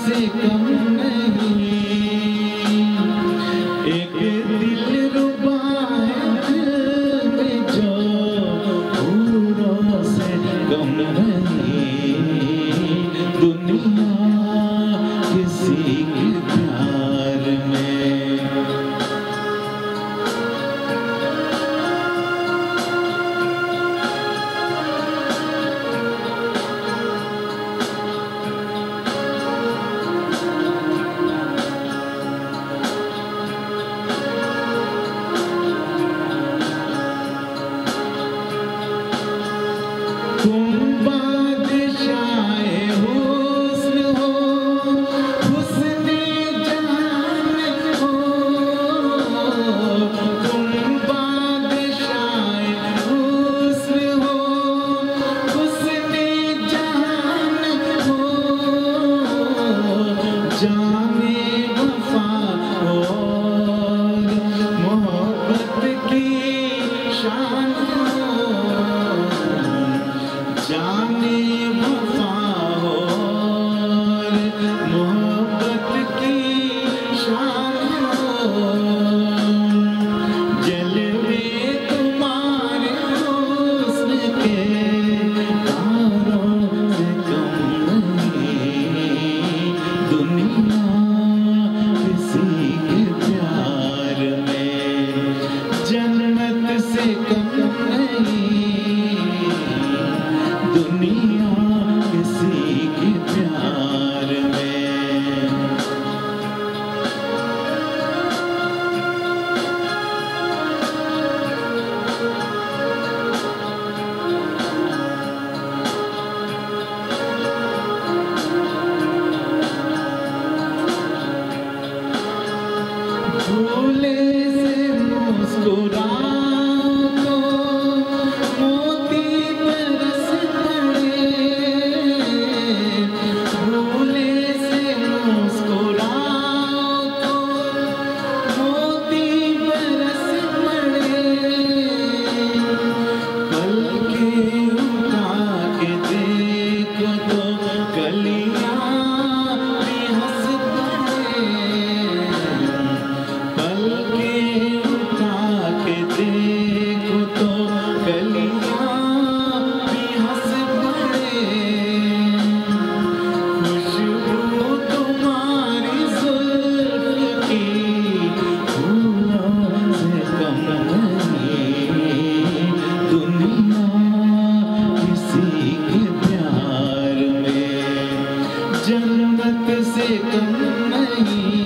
से कम नहीं, एक दिलरुबा है दिल में जो हूरों से कम नहीं, दुनिया किसी के प्यार में। तुम बादशाहे हुस्न हो, हुस्ने जान हो, तुम बादशाहे हुस्न हो, हुस्ने जान हो, जाने वफा और मोहब्बत की शान हो, जाने वफा और मोहब्बत की शान हो, जलवे तुम्हारे हुस्न के तारों से कम नहीं, दुनिया किसी के प्यार में, जन्नत से कम नहीं, दुनिया किसी के प्यार में। भूले से मुस्कुराओ तो मोती बरस पड़े, भूले से मुस्कुराओ तो मोती बरस पड़े, पलके उठा के देखो तो कलियां भी हंस पड़े, पलके उठा के देखो तो कलियां भी हंस पड़े, खुशबू तुम्हारी जुल्फ की फूलों से कम नहीं, दुनिया किसी के प्यार में, जन्नत से कम नहीं,